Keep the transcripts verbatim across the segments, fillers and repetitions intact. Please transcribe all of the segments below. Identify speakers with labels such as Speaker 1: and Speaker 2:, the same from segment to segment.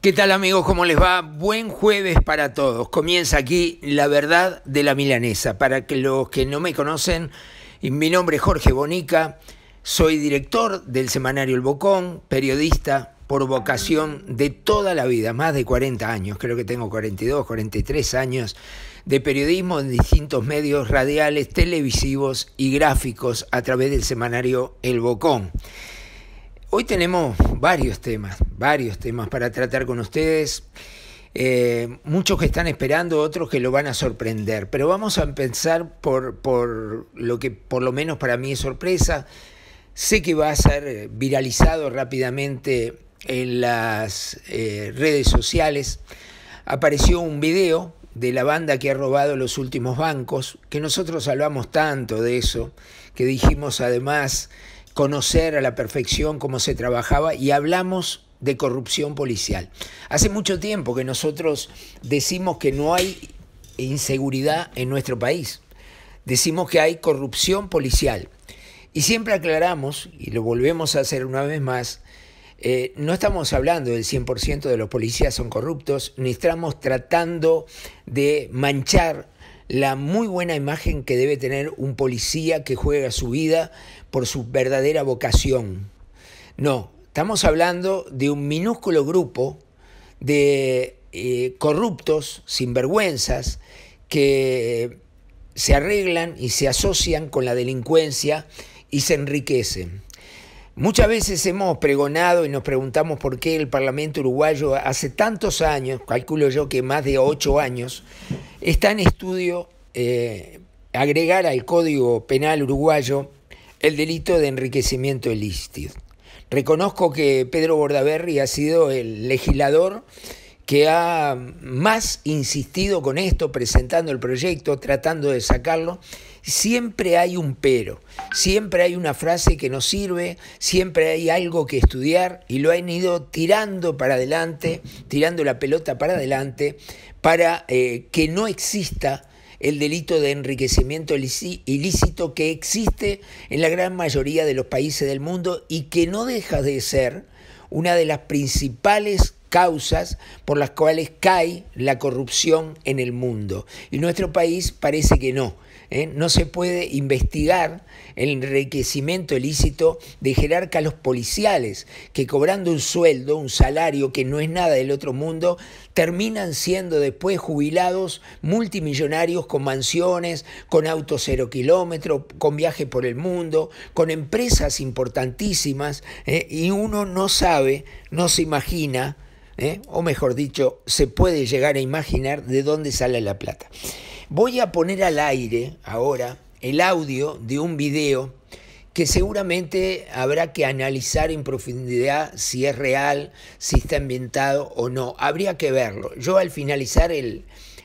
Speaker 1: ¿Qué tal, amigos? ¿Cómo les va? Buen jueves para todos. Comienza aquí La Verdad de la Milanesa. Para que los que no me conocen, mi nombre es Jorge Bonica, soy director del semanario El Bocón, periodista por vocación de toda la vida, más de cuarenta años, creo que tengo cuarenta y dos, cuarenta y tres años de periodismo en distintos medios radiales, televisivos y gráficos a través del semanario El Bocón. Hoy tenemos varios temas, varios temas para tratar con ustedes, eh, muchos que están esperando, otros que lo van a sorprender, pero vamos a empezar por, por lo que por lo menos para mí es sorpresa. Sé que va a ser viralizado rápidamente en las eh, redes sociales. Apareció un video de la banda que ha robado los últimos bancos, que nosotros hablamos tanto de eso, que dijimos además conocer a la perfección cómo se trabajaba, y hablamos de corrupción policial. Hace mucho tiempo que nosotros decimos que no hay inseguridad en nuestro país, decimos que hay corrupción policial, y siempre aclaramos, y lo volvemos a hacer una vez más, eh, no estamos hablando del cien por ciento de los policías son corruptos, ni estamos tratando de manchar la muy buena imagen que debe tener un policía que juega su vida por su verdadera vocación. No, estamos hablando de un minúsculo grupo de eh, corruptos, sinvergüenzas, que se arreglan y se asocian con la delincuencia y se enriquecen. Muchas veces hemos pregonado y nos preguntamos por qué el Parlamento uruguayo hace tantos años, calculo yo que más de ocho años, está en estudio eh, agregar al Código Penal uruguayo el delito de enriquecimiento ilícito. Reconozco que Pedro Bordaberry ha sido el legislador que ha más insistido con esto, presentando el proyecto, tratando de sacarlo. Siempre hay un pero, siempre hay una frase que nos sirve, siempre hay algo que estudiar, y lo han ido tirando para adelante, tirando la pelota para adelante, para eh, que no exista el delito de enriquecimiento ilícito que existe en la gran mayoría de los países del mundo y que no deja de ser una de las principales causas por las cuales cae la corrupción en el mundo. Y nuestro país parece que no. ¿eh? No se puede investigar el enriquecimiento ilícito de jerarcas policiales que, cobrando un sueldo, un salario que no es nada del otro mundo, terminan siendo después jubilados multimillonarios con mansiones, con autos cero kilómetros, con viajes por el mundo, con empresas importantísimas, ¿eh? y uno no sabe, no se imagina, ¿eh? o mejor dicho, se puede llegar a imaginar de dónde sale la plata. Voy a poner al aire ahora el audio de un video que seguramente habrá que analizar en profundidad si es real, si está ambientado o no. Habría que verlo. Yo al finalizar el,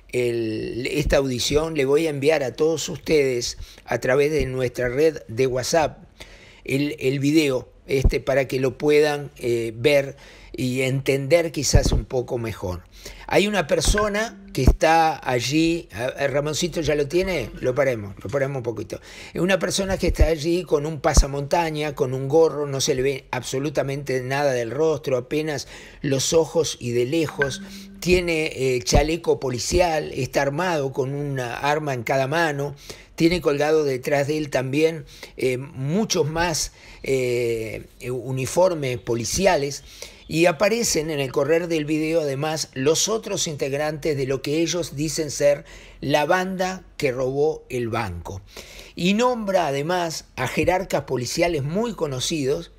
Speaker 1: el, esta audición le voy a enviar a todos ustedes a través de nuestra red de WhatsApp el, el video este, para que lo puedan eh, ver y entender quizás un poco mejor. Hay una persona que está allí, Ramoncito ya lo tiene, lo paremos, lo paremos un poquito. Es una persona que está allí con un pasamontaña, con un gorro, no se le ve absolutamente nada del rostro, apenas los ojos y de lejos. Tiene eh, chaleco policial, está armado con una arma en cada mano, tiene colgado detrás de él también eh, muchos más eh, uniformes policiales. Y aparecen en el correr del video además los otros integrantes de lo que ellos dicen ser la banda que robó el banco. Y nombra además a jerarcas policiales muy conocidos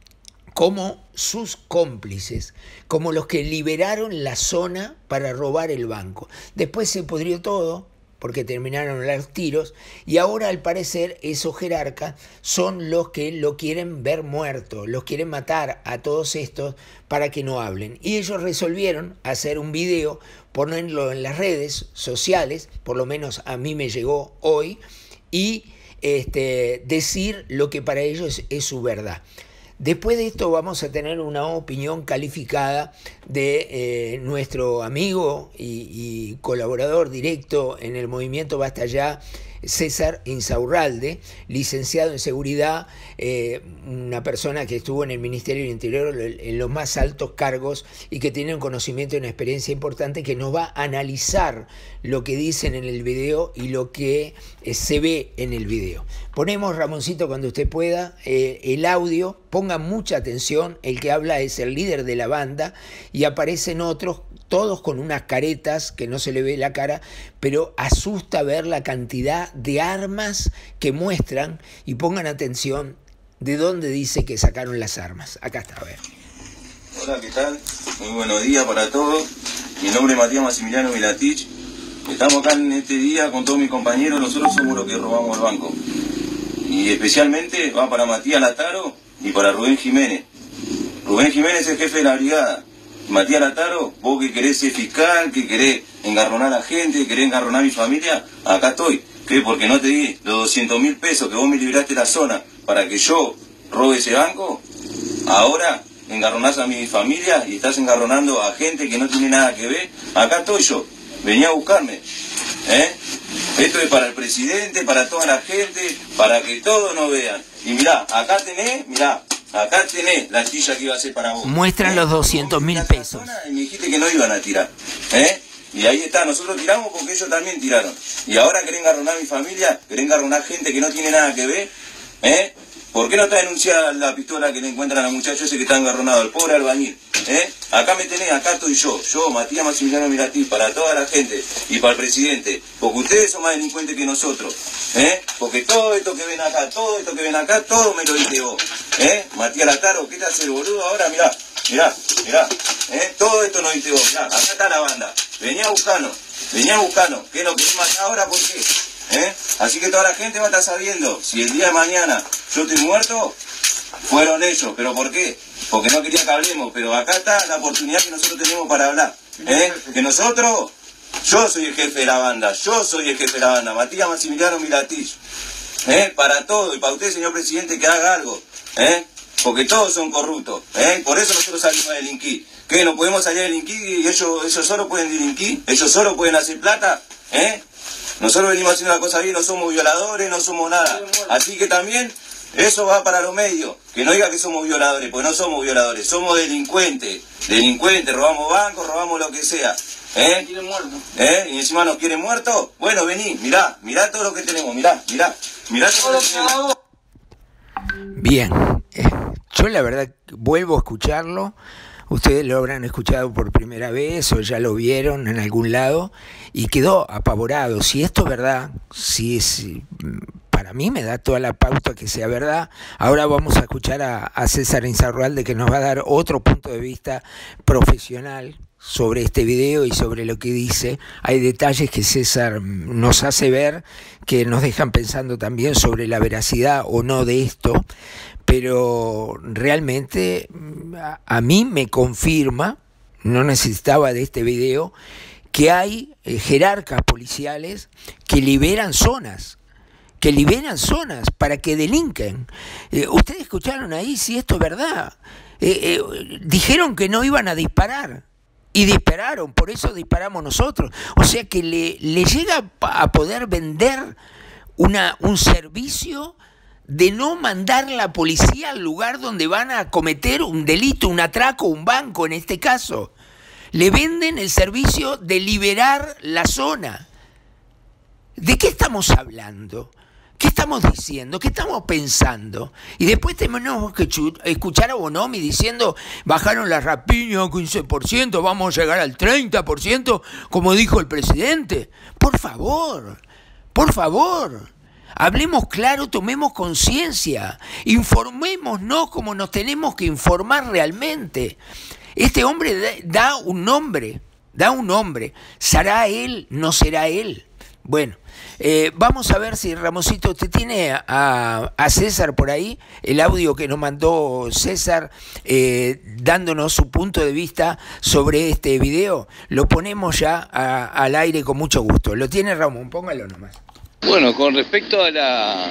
Speaker 1: como sus cómplices, como los que liberaron la zona para robar el banco. Después se pudrió todo, porque terminaron los tiros, y ahora al parecer esos jerarcas son los que lo quieren ver muerto, los quieren matar a todos estos para que no hablen. Y ellos resolvieron hacer un video, ponerlo en las redes sociales, por lo menos a mí me llegó hoy, y este, decir lo que para ellos es, es su verdad. Después de esto vamos a tener una opinión calificada de eh, nuestro amigo y, y colaborador directo en el movimiento Basta Ya, César Insaurralde, licenciado en seguridad, eh, una persona que estuvo en el Ministerio del Interior en los más altos cargos y que tiene un conocimiento y una experiencia importante, que nos va a analizar lo que dicen en el video y lo que eh, se ve en el video. Ponemos, Ramoncito, cuando usted pueda, eh, el audio, pongan mucha atención, el que habla es el líder de la banda y aparecen otros, todos con unas caretas que no se le ve la cara, pero asusta ver la cantidad de armas que muestran, y pongan atención de dónde dice que sacaron las armas. Acá está, a ver.
Speaker 2: Hola, ¿qué tal? Muy buenos días para todos. Mi nombre es Matías Maximiliano Milatich. Estamos acá en este día con todos mis compañeros. Nosotros somos los que robamos el banco. Y especialmente va para Matías Lataro y para Rubén Jiménez. Rubén Jiménez es el jefe de la brigada. Matías Lataro, vos que querés ser fiscal, que querés engarronar a la gente, que querés engarronar a mi familia, acá estoy. ¿Qué? Porque no te di los doscientos mil pesos que vos me liberaste la zona para que yo robe ese banco. Ahora engarronás a mi familia y estás engarronando a gente que no tiene nada que ver. Acá estoy yo. Venía a buscarme. ¿Eh? Esto es para el presidente, para toda la gente, para que todos nos vean. Y mirá, acá tenés, mirá. Acá tenés la astilla que iba a ser para vos.
Speaker 1: Muestran ¿Eh? los doscientos mil pesos.
Speaker 2: Y me dijiste que no iban a tirar. ¿Eh? Y ahí está, nosotros tiramos porque ellos también tiraron. Y ahora querés engarronar a mi familia, querés engarronar gente que no tiene nada que ver. ¿Eh? ¿Por qué no está denunciada la pistola que le encuentran al muchacho ese que está engarronado, el pobre albañil? ¿Eh? Acá me tenés, acá estoy yo, yo, Matías Maximiliano Milatich, para toda la gente y para el presidente. Porque ustedes son más delincuentes que nosotros. ¿Eh? Porque todo esto que ven acá, todo esto que ven acá, todo me lo diste vos. ¿Eh? Matías Lataro, ¿qué te hace el boludo ahora? Mirá, mirá, mirá. ¿Eh? Todo esto no diste vos. Mirá, acá está la banda. Venía a buscarnos, venía a buscarnos. ¿Qué es lo que es más ahora? ¿Por qué? ¿Eh? Así que toda la gente va a estar sabiendo, si el día de mañana yo estoy muerto, fueron ellos. ¿Pero por qué? Porque no quería que hablemos, pero acá está la oportunidad que nosotros tenemos para hablar. ¿Eh? Que nosotros, yo soy el jefe de la banda, yo soy el jefe de la banda, Matías Maximiliano Milatich. ¿Eh? Para todo, y para usted, señor presidente, que haga algo. ¿Eh? Porque todos son corruptos. ¿Eh? Por eso nosotros salimos a delinquir. ¿Qué? ¿No podemos salir a delinquir y ellos, ellos solo pueden delinquir? ¿Ellos solo pueden hacer plata? ¿Eh? Nosotros venimos haciendo la cosa bien, no somos violadores, no somos nada. Así que también eso va para los medios. Que no diga que somos violadores, porque no somos violadores, somos delincuentes. Delincuentes, robamos bancos, robamos lo que sea. ¿Eh? ¿Eh? ¿Y encima nos quieren muertos? Bueno, vení, mirá, mirá todo lo que tenemos, mirá, mirá. Mirá todo lo que tenemos.
Speaker 1: Bien, eh, yo la verdad vuelvo a escucharlo. Ustedes lo habrán escuchado por primera vez o ya lo vieron en algún lado y quedó apavorado. Si esto es verdad, si es, para mí me da toda la pauta que sea verdad. Ahora vamos a escuchar a, a César Insaurralde, que nos va a dar otro punto de vista profesional sobre este video y sobre lo que dice. Hay detalles que César nos hace ver que nos dejan pensando también sobre la veracidad o no de esto. Pero realmente a, a mí me confirma, no necesitaba de este video, que hay eh, jerarcas policiales que liberan zonas, que liberan zonas para que delinquen. Eh, ustedes escucharon ahí si esto es verdad. Eh, eh, dijeron que no iban a disparar y dispararon, por eso disparamos nosotros. O sea que le, le llega a poder vender una, un servicio de no mandar la policía al lugar donde van a cometer un delito, un atraco, un banco en este caso. Le venden el servicio de liberar la zona. ¿De qué estamos hablando? ¿Qué estamos diciendo? ¿Qué estamos pensando? Y después tenemos que escuchar a Bonomi diciendo bajaron las rapiñas quince por ciento, vamos a llegar al treinta por ciento, como dijo el presidente. Por favor, por favor. Hablemos claro, tomemos conciencia, informémonos como nos tenemos que informar realmente. Este hombre da un nombre, da un nombre. ¿Será él? ¿No será él? Bueno, eh, vamos a ver si Ramosito, usted tiene a, a César por ahí, el audio que nos mandó César eh, dándonos su punto de vista sobre este video. Lo ponemos ya a, al aire con mucho gusto. ¿Lo tiene Ramón? Póngalo nomás.
Speaker 3: Bueno, con respecto a la...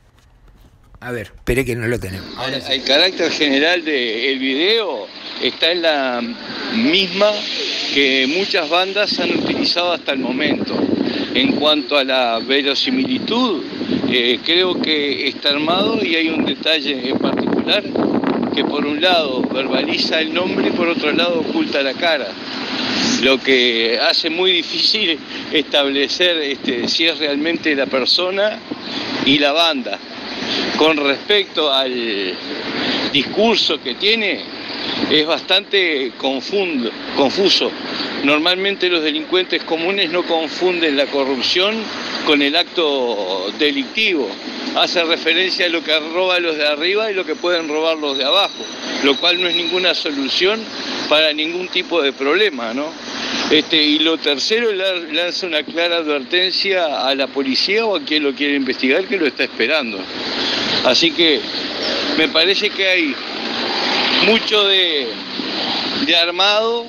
Speaker 1: A ver, espere que no lo tenemos.
Speaker 3: Ahora sí. El carácter general del video está en la misma que muchas bandas han utilizado hasta el momento. En cuanto a la verosimilitud, eh, creo que está armado y hay un detalle en particular que por un lado verbaliza el nombre y por otro lado oculta la cara, lo que hace muy difícil establecer este, si es realmente la persona y la banda. Con respecto al discurso que tiene, es bastante confundo, confuso. Normalmente los delincuentes comunes no confunden la corrupción con el acto delictivo. Hace referencia a lo que roban los de arriba y lo que pueden robar los de abajo, lo cual no es ninguna solución para ningún tipo de problema, ¿no? Este, y lo tercero, lanza una clara advertencia a la policía o a quien lo quiere investigar, que lo está esperando. Así que me parece que hay mucho de, de armado,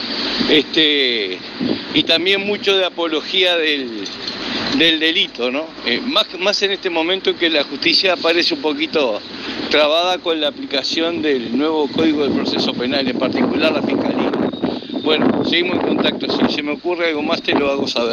Speaker 3: este, y también mucho de apología del, del delito, ¿no? Eh, más, más en este momento que la justicia parece un poquito trabada con la aplicación del nuevo Código del Proceso Penal, en particular la Fiscalía. Bueno, seguimos en contacto. Si se me ocurre algo más, te lo hago saber.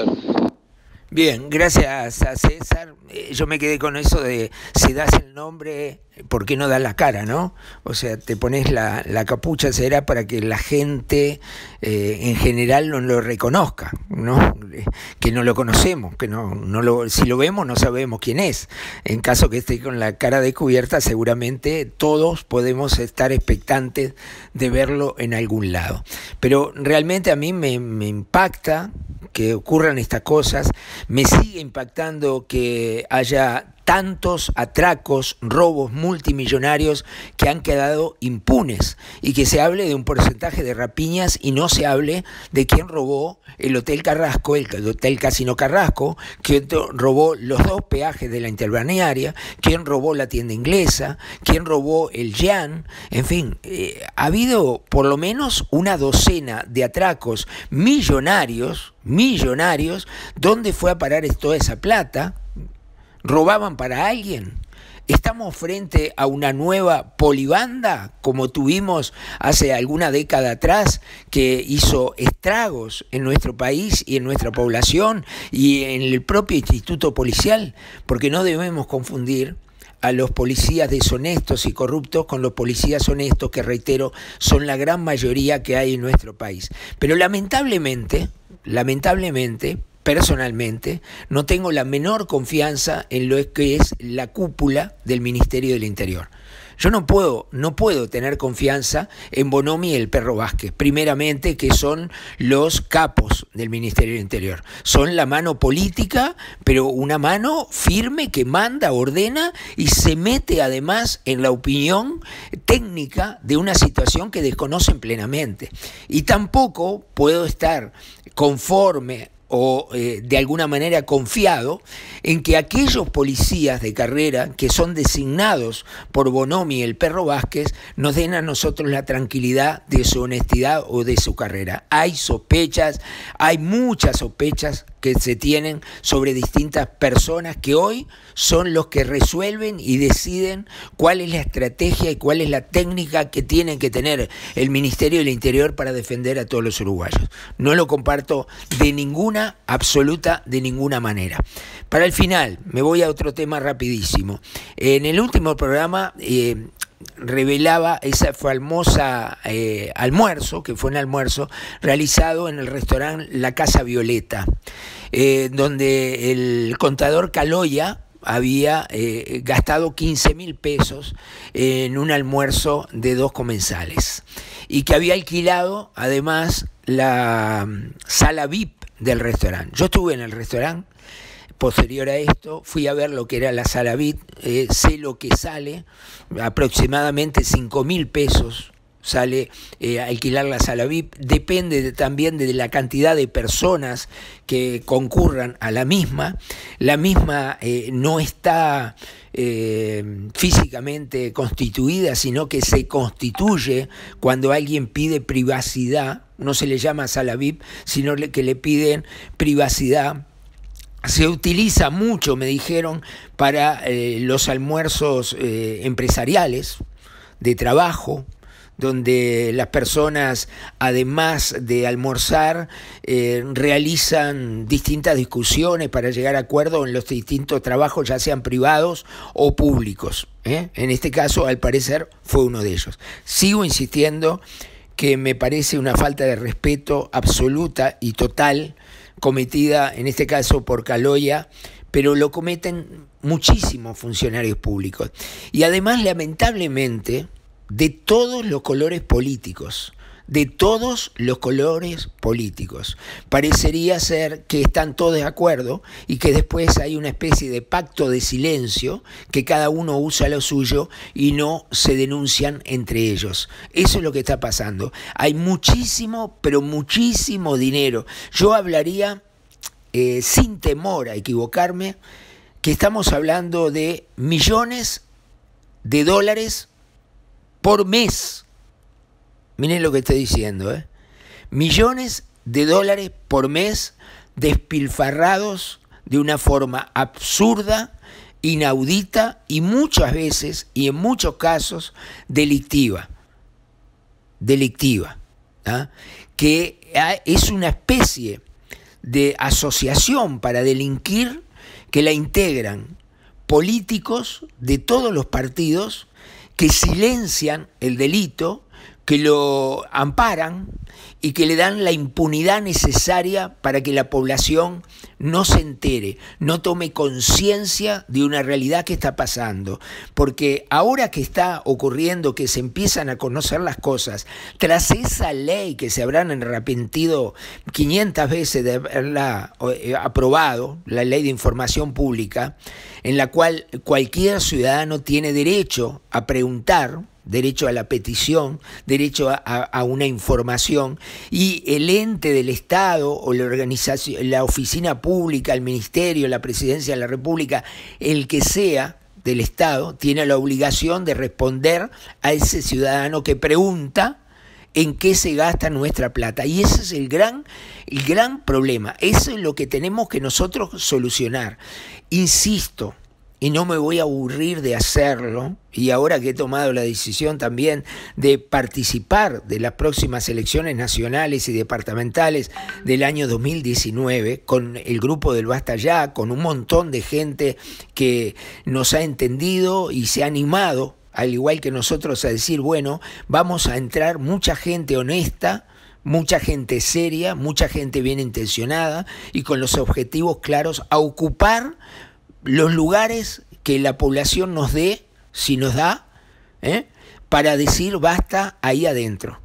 Speaker 1: Bien, gracias a César. Eh, yo me quedé con eso de si das el nombre, ¿por qué no das la cara, no? O sea, te pones la, la capucha, será para que la gente eh, en general no lo reconozca, ¿no? Que no lo conocemos, que no, no lo, si lo vemos no sabemos quién es. En caso que esté con la cara descubierta, seguramente todos podemos estar expectantes de verlo en algún lado. Pero realmente a mí me, me impacta que ocurran estas cosas, me sigue impactando que haya tantos atracos, robos multimillonarios que han quedado impunes y que se hable de un porcentaje de rapiñas y no se hable de quién robó el Hotel Carrasco, el Hotel Casino Carrasco, quién robó los dos peajes de la interbalnearia, quién robó la tienda inglesa, quién robó el Jan, en fin, eh, ha habido por lo menos una docena de atracos millonarios, millonarios, ¿dónde fue a parar toda esa plata? ¿Robaban para alguien? ¿Estamos frente a una nueva polibanda como tuvimos hace alguna década atrás, que hizo estragos en nuestro país y en nuestra población y en el propio instituto policial? Porque no debemos confundir a los policías deshonestos y corruptos con los policías honestos, que reitero, son la gran mayoría que hay en nuestro país. Pero lamentablemente, lamentablemente, personalmente, no tengo la menor confianza en lo que es la cúpula del Ministerio del Interior. Yo no puedo, no puedo tener confianza en Bonomi y el Perro Vázquez, primeramente, que son los capos del Ministerio del Interior. Son la mano política, pero una mano firme que manda, ordena y se mete además en la opinión técnica de una situación que desconocen plenamente. Y tampoco puedo estar conforme o eh, de alguna manera confiado en que aquellos policías de carrera que son designados por Bonomi y el Perro Vázquez nos den a nosotros la tranquilidad de su honestidad o de su carrera. Hay sospechas, hay muchas sospechas que se tienen sobre distintas personas que hoy son los que resuelven y deciden cuál es la estrategia y cuál es la técnica que tienen que tener el Ministerio del Interior para defender a todos los uruguayos. No lo comparto de ninguna, absoluta, de ninguna manera. Para el final, me voy a otro tema rapidísimo. En el último programa eh, revelaba esa famosa eh, almuerzo, que fue un almuerzo realizado en el restaurante La Casa Violeta, eh, donde el contador Caloya había eh, gastado quince mil pesos en un almuerzo de dos comensales y que había alquilado además la um, sala V I P del restaurante. Yo estuve en el restaurante. Posterior a esto, fui a ver lo que era la sala V I P, eh, sé lo que sale, aproximadamente cinco mil pesos sale eh, alquilar la sala V I P, depende de, también de la cantidad de personas que concurran a la misma. La misma eh, no está eh, físicamente constituida, sino que se constituye cuando alguien pide privacidad, no se le llama sala V I P, sino que le piden privacidad. Se utiliza mucho, me dijeron, para eh, los almuerzos eh, empresariales, de trabajo, donde las personas, además de almorzar, eh, realizan distintas discusiones para llegar a acuerdos en los distintos trabajos, ya sean privados o públicos, ¿eh? En este caso, al parecer, fue uno de ellos. Sigo insistiendo que me parece una falta de respeto absoluta y total, cometida en este caso por Caloia, pero lo cometen muchísimos funcionarios públicos. Y además, lamentablemente, de todos los colores políticos, de todos los colores políticos. Parecería ser que están todos de acuerdo y que después hay una especie de pacto de silencio, que cada uno usa lo suyo y no se denuncian entre ellos. Eso es lo que está pasando. Hay muchísimo, pero muchísimo dinero. Yo hablaría, eh, sin temor a equivocarme, que estamos hablando de millones de dólares por mes. Miren lo que estoy diciendo, ¿eh? Millones de dólares por mes despilfarrados de una forma absurda, inaudita y muchas veces, y en muchos casos, delictiva. Delictiva. ¿Ah? Que es una especie de asociación para delinquir que la integran políticos de todos los partidos que silencian el delito, que lo amparan y que le dan la impunidad necesaria para que la población no se entere, no tome conciencia de una realidad que está pasando. Porque ahora que está ocurriendo, que se empiezan a conocer las cosas, tras esa ley que se habrán arrepentido quinientas veces de haberla aprobado, la ley de información pública, en la cual cualquier ciudadano tiene derecho a preguntar, derecho a la petición, derecho a, a, a una información, y el ente del Estado o la organización, la oficina pública, el ministerio, la presidencia de la República, el que sea del Estado, tiene la obligación de responder a ese ciudadano que pregunta en qué se gasta nuestra plata. Y ese es el gran, el gran problema. Eso es lo que tenemos que nosotros solucionar. Insisto, y no me voy a aburrir de hacerlo, y ahora que he tomado la decisión también de participar de las próximas elecciones nacionales y departamentales del año dos mil diecinueve, con el grupo del Basta Ya, con un montón de gente que nos ha entendido y se ha animado, al igual que nosotros, a decir, bueno, vamos a entrar mucha gente honesta, mucha gente seria, mucha gente bien intencionada y con los objetivos claros, a ocupar los lugares que la población nos dé, si nos da, ¿eh? para decir basta ahí adentro.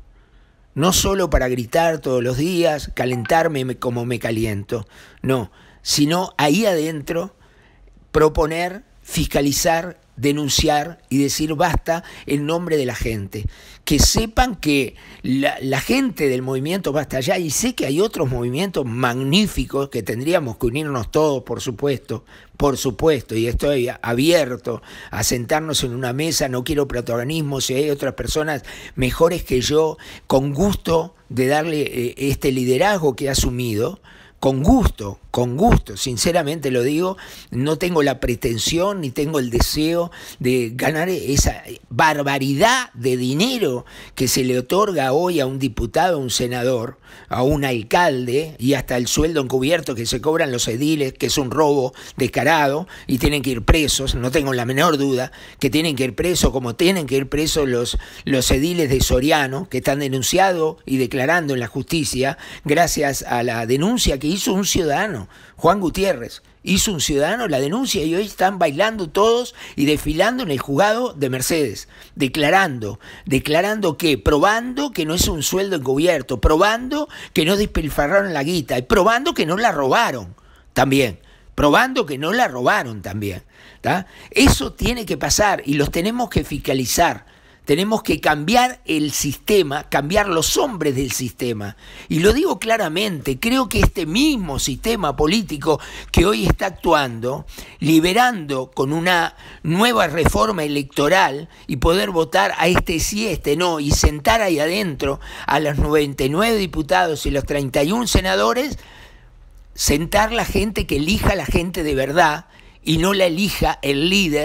Speaker 1: No solo para gritar todos los días, calentarme como me caliento, no, sino ahí adentro proponer, fiscalizar, denunciar y decir basta en nombre de la gente. Que sepan que la, la gente del movimiento Basta Ya, y sé que hay otros movimientos magníficos que tendríamos que unirnos todos, por supuesto, por supuesto, y estoy abierto a sentarnos en una mesa, no quiero protagonismo, si hay otras personas mejores que yo, con gusto de darle eh, este liderazgo que he asumido, con gusto, con gusto, sinceramente lo digo, no tengo la pretensión ni tengo el deseo de ganar esa barbaridad de dinero que se le otorga hoy a un diputado, a un senador, a un alcalde, y hasta el sueldo encubierto que se cobran los ediles, que es un robo descarado y tienen que ir presos, no tengo la menor duda que tienen que ir presos, como tienen que ir presos los, los ediles de Soriano, que están denunciados y declarando en la justicia gracias a la denuncia que hizo un ciudadano, Juan Gutiérrez. Hizo un ciudadano la denuncia y hoy están bailando todos y desfilando en el juzgado de Mercedes, declarando, declarando que, probando que no es un sueldo encubierto, probando que no despilfarraron la guita y probando que no la robaron también, probando que no la robaron también, ¿tá? Eso tiene que pasar y los tenemos que fiscalizar. Tenemos que cambiar el sistema, cambiar los hombres del sistema. Y lo digo claramente, creo que este mismo sistema político que hoy está actuando, liberando con una nueva reforma electoral y poder votar a este sí, este no, y sentar ahí adentro a los noventa y nueve diputados y los treinta y uno senadores, sentar la gente que elija a la gente de verdad y no la elija el líder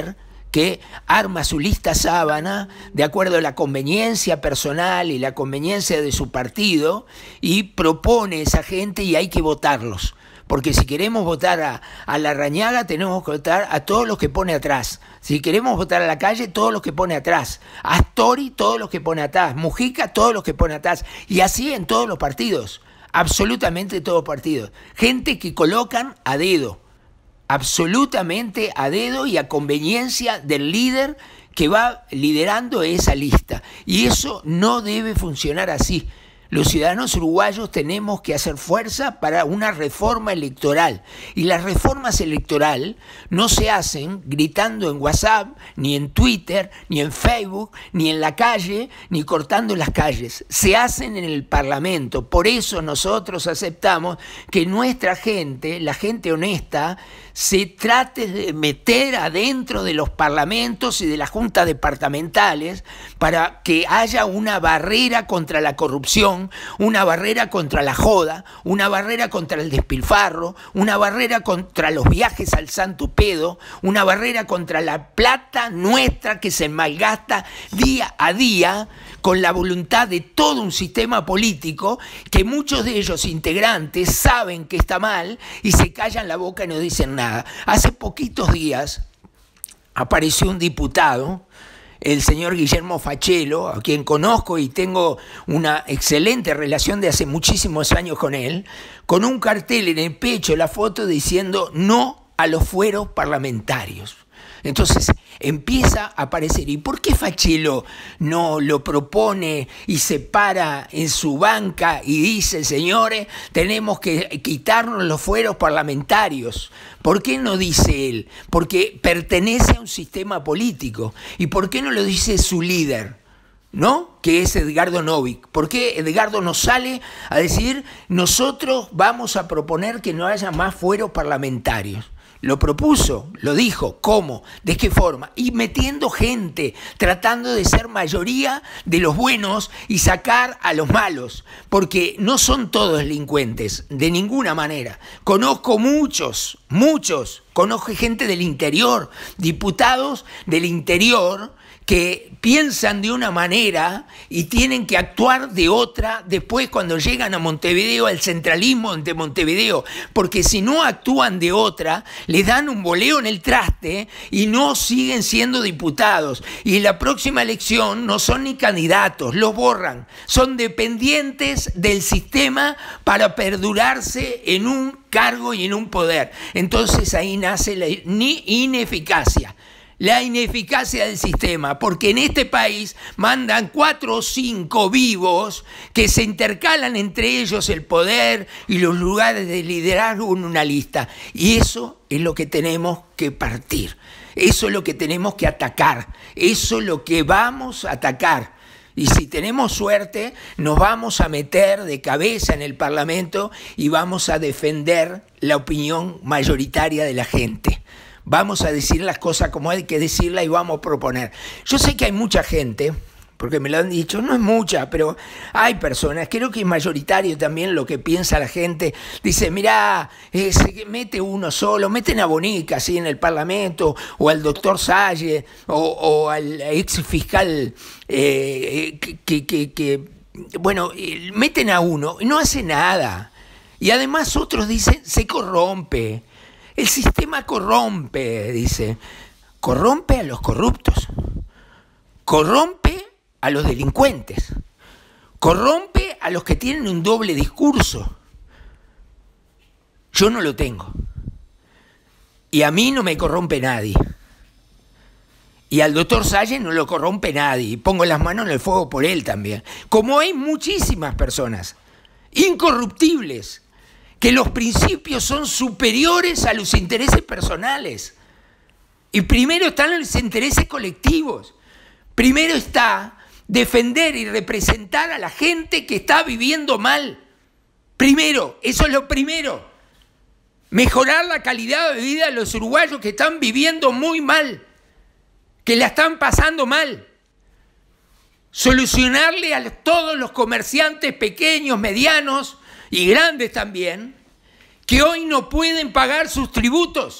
Speaker 1: que arma su lista sábana de acuerdo a la conveniencia personal y la conveniencia de su partido y propone esa gente y hay que votarlos. Porque si queremos votar a, a Larrañaga, tenemos que votar a todos los que pone atrás. Si queremos votar a Lacalle, todos los que pone atrás. A Astori, todos los que pone atrás. Mujica, todos los que pone atrás. Y así en todos los partidos. Absolutamente todos los partidos. Gente que colocan a dedo. Absolutamente a dedo y a conveniencia del líder que va liderando esa lista. Y eso no debe funcionar así. Los ciudadanos uruguayos tenemos que hacer fuerza para una reforma electoral. Y las reformas electorales no se hacen gritando en WhatsApp, ni en Twitter, ni en Facebook, ni en la calle, ni cortando las calles. Se hacen en el Parlamento. Por eso nosotros aceptamos que nuestra gente, la gente honesta, se trate de meter adentro de los parlamentos y de las juntas departamentales para que haya una barrera contra la corrupción, una barrera contra la joda, una barrera contra el despilfarro, una barrera contra los viajes al Santo Pedo, una barrera contra la plata nuestra que se malgasta día a día con la voluntad de todo un sistema político que muchos de ellos integrantes saben que está mal y se callan la boca y no dicen nada. Hace poquitos días apareció un diputado, el señor Guillermo Fachelo, a quien conozco y tengo una excelente relación de hace muchísimos años con él, con un cartel en el pecho, la foto diciendo no a los fueros parlamentarios. Entonces empieza a aparecer. ¿Y por qué Fachelo no lo propone y se para en su banca y dice, señores, tenemos que quitarnos los fueros parlamentarios? ¿Por qué no dice él? Porque pertenece a un sistema político. ¿Y por qué no lo dice su líder? ¿No? Que es Edgardo Novick. ¿Por qué Edgardo no sale a decir, nosotros vamos a proponer que no haya más fueros parlamentarios? Lo propuso, lo dijo, ¿cómo? ¿De qué forma? Y metiendo gente, tratando de ser mayoría de los buenos y sacar a los malos, porque no son todos delincuentes, de ninguna manera. Conozco muchos, muchos, conozco gente del interior, diputados del interior, que piensan de una manera y tienen que actuar de otra después cuando llegan a Montevideo, al centralismo de Montevideo, porque si no actúan de otra, les dan un boleo en el traste y no siguen siendo diputados. Y en la próxima elección no son ni candidatos, los borran. Son dependientes del sistema para perdurarse en un cargo y en un poder. Entonces ahí nace la ineficacia. La ineficacia del sistema, porque en este país mandan cuatro o cinco vivos que se intercalan entre ellos el poder y los lugares de liderazgo en una lista. Y eso es lo que tenemos que partir, eso es lo que tenemos que atacar, eso es lo que vamos a atacar. Y si tenemos suerte, nos vamos a meter de cabeza en el Parlamento y vamos a defender la opinión mayoritaria de la gente. Vamos a decir las cosas como hay que decirlas y vamos a proponer. Yo sé que hay mucha gente, porque me lo han dicho, no es mucha, pero hay personas, creo que es mayoritario también lo que piensa la gente. Dice, mirá, eh, se mete uno solo, meten a Bonica así en el Parlamento, o al doctor Salle, o, o al ex fiscal, eh, que, que, que, que, bueno, eh, meten a uno y no hace nada. Y además otros dicen, se corrompe. El sistema corrompe, dice, corrompe a los corruptos, corrompe a los delincuentes, corrompe a los que tienen un doble discurso. Yo no lo tengo. Y a mí no me corrompe nadie. Y al doctor Salle no lo corrompe nadie. Y pongo las manos en el fuego por él también. Como hay muchísimas personas incorruptibles, que los principios son superiores a los intereses personales. Y primero están los intereses colectivos. Primero está defender y representar a la gente que está viviendo mal. Primero, eso es lo primero. Mejorar la calidad de vida de los uruguayos que están viviendo muy mal, que la están pasando mal. Solucionarle a todos los comerciantes pequeños, medianos y grandes también, que hoy no pueden pagar sus tributos,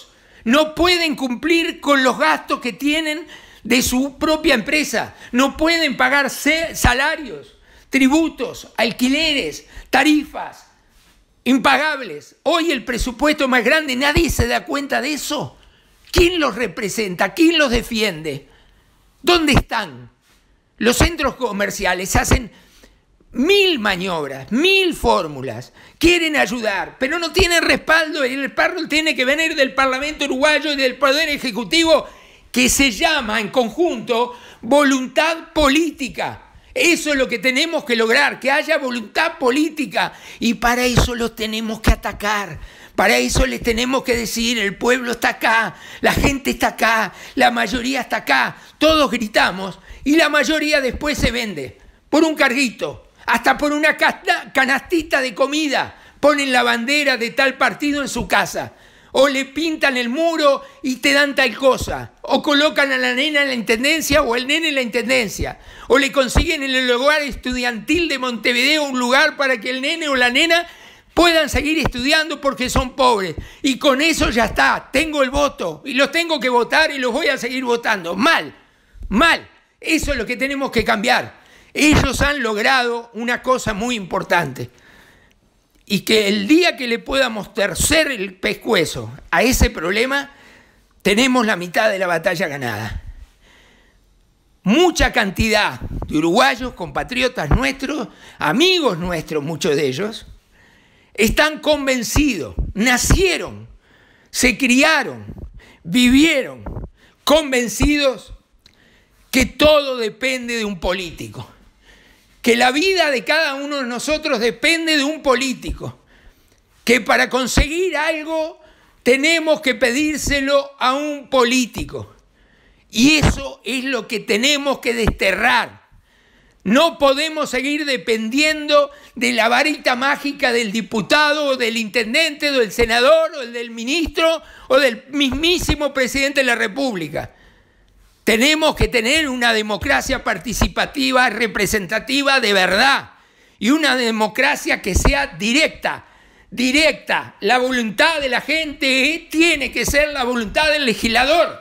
Speaker 1: no pueden cumplir con los gastos que tienen de su propia empresa, no pueden pagar salarios, tributos, alquileres, tarifas impagables. Hoy el presupuesto más grande, nadie se da cuenta de eso. ¿Quién los representa? ¿Quién los defiende? ¿Dónde están? Los centros comerciales hacen mil maniobras, mil fórmulas, quieren ayudar, pero no tienen respaldo, y el respaldo tiene que venir del Parlamento uruguayo y del Poder Ejecutivo, que se llama en conjunto voluntad política. Eso es lo que tenemos que lograr, que haya voluntad política, y para eso los tenemos que atacar. Para eso les tenemos que decir, el pueblo está acá, la gente está acá, la mayoría está acá, todos gritamos y la mayoría después se vende por un carguito, hasta por una canastita de comida, ponen la bandera de tal partido en su casa, o le pintan el muro y te dan tal cosa, o colocan a la nena en la intendencia o el nene en la intendencia, o le consiguen en el lugar estudiantil de Montevideo un lugar para que el nene o la nena puedan seguir estudiando porque son pobres. Y con eso ya está, tengo el voto y los tengo que votar y los voy a seguir votando. Mal, mal. Eso es lo que tenemos que cambiar. Ellos han logrado una cosa muy importante. Y que el día que le podamos torcer el pescuezo a ese problema, tenemos la mitad de la batalla ganada. Mucha cantidad de uruguayos, compatriotas nuestros, amigos nuestros, muchos de ellos, están convencidos, nacieron, se criaron, vivieron convencidos que todo depende de un político, que la vida de cada uno de nosotros depende de un político, que para conseguir algo tenemos que pedírselo a un político. Y eso es lo que tenemos que desterrar. No podemos seguir dependiendo de la varita mágica del diputado, o del intendente, o del senador, o del ministro, o del mismísimo presidente de la República. Tenemos que tener una democracia participativa, representativa de verdad, y una democracia que sea directa, directa. La voluntad de la gente tiene que ser la voluntad del legislador.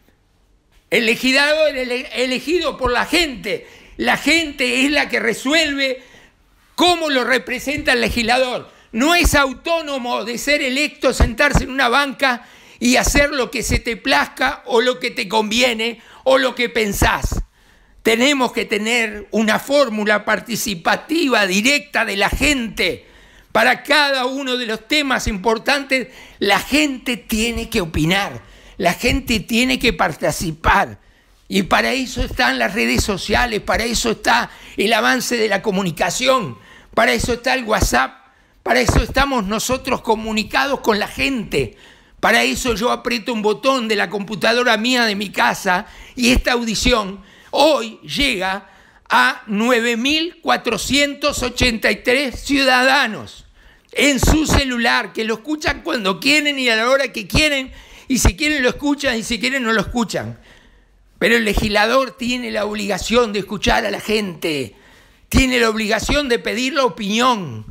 Speaker 1: El legislador es elegido por la gente. La gente es la que resuelve cómo lo representa el legislador. No es autónomo de ser electo, sentarse en una banca y hacer lo que se te plazca o lo que te conviene o lo que pensás. Tenemos que tener una fórmula participativa directa de la gente. Para cada uno de los temas importantes, la gente tiene que opinar, la gente tiene que participar. Y para eso están las redes sociales, para eso está el avance de la comunicación, para eso está el WhatsApp, para eso estamos nosotros comunicados con la gente. Para eso yo aprieto un botón de la computadora mía de mi casa y esta audición hoy llega a nueve mil cuatrocientos ochenta y tres ciudadanos en su celular, que lo escuchan cuando quieren y a la hora que quieren, y si quieren lo escuchan y si quieren no lo escuchan. Pero el legislador tiene la obligación de escuchar a la gente, tiene la obligación de pedir la opinión,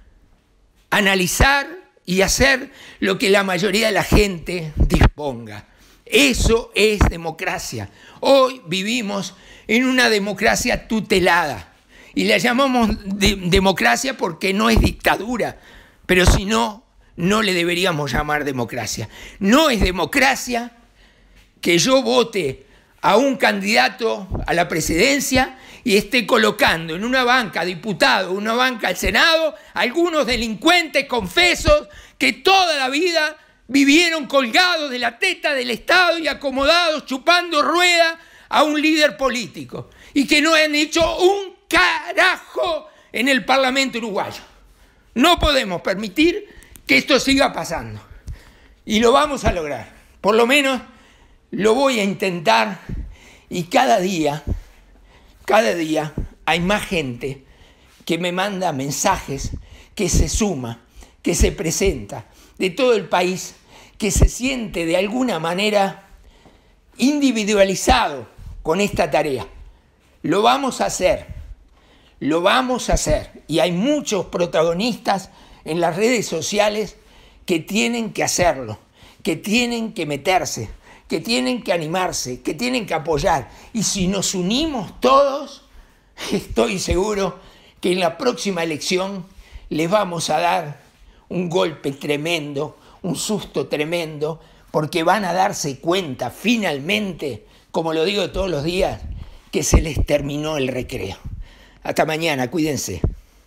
Speaker 1: analizar y hacer lo que la mayoría de la gente disponga. Eso es democracia. Hoy vivimos en una democracia tutelada y la llamamos de- democracia porque no es dictadura, pero si no, no le deberíamos llamar democracia. No es democracia que yo vote a un candidato a la presidencia y esté colocando en una banca diputado, una banca al Senado, algunos delincuentes confesos que toda la vida vivieron colgados de la teta del Estado y acomodados chupando rueda a un líder político y que no han hecho un carajo en el Parlamento uruguayo. No podemos permitir que esto siga pasando y lo vamos a lograr. Por lo menos lo voy a intentar y cada día, cada día hay más gente que me manda mensajes, que se suma, que se presenta de todo el país, que se siente de alguna manera individualizado con esta tarea. Lo vamos a hacer, lo vamos a hacer. Y hay muchos protagonistas en las redes sociales que tienen que hacerlo, que tienen que meterse, que tienen que animarse, que tienen que apoyar. Y si nos unimos todos, estoy seguro que en la próxima elección les vamos a dar un golpe tremendo, un susto tremendo, porque van a darse cuenta finalmente, como lo digo todos los días, que se les terminó el recreo. Hasta mañana, cuídense.